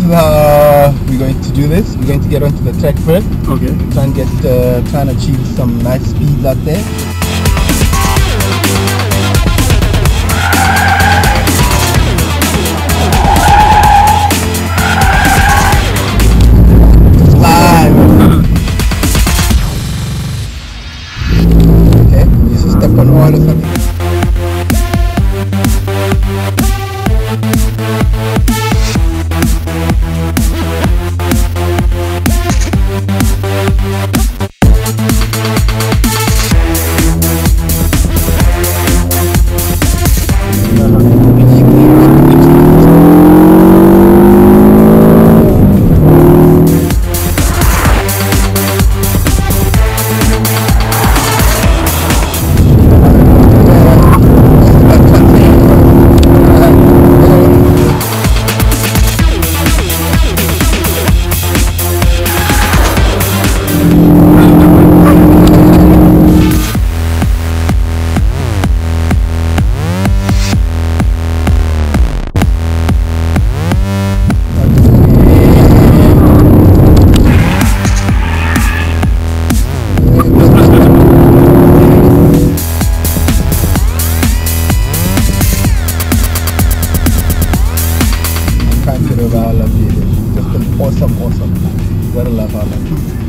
is how we're going to do this. We're going to get onto the track first. Okay. Try and achieve some nice speeds out there. Okay, you should step on all or something. Just an awesome. Gotta love our life.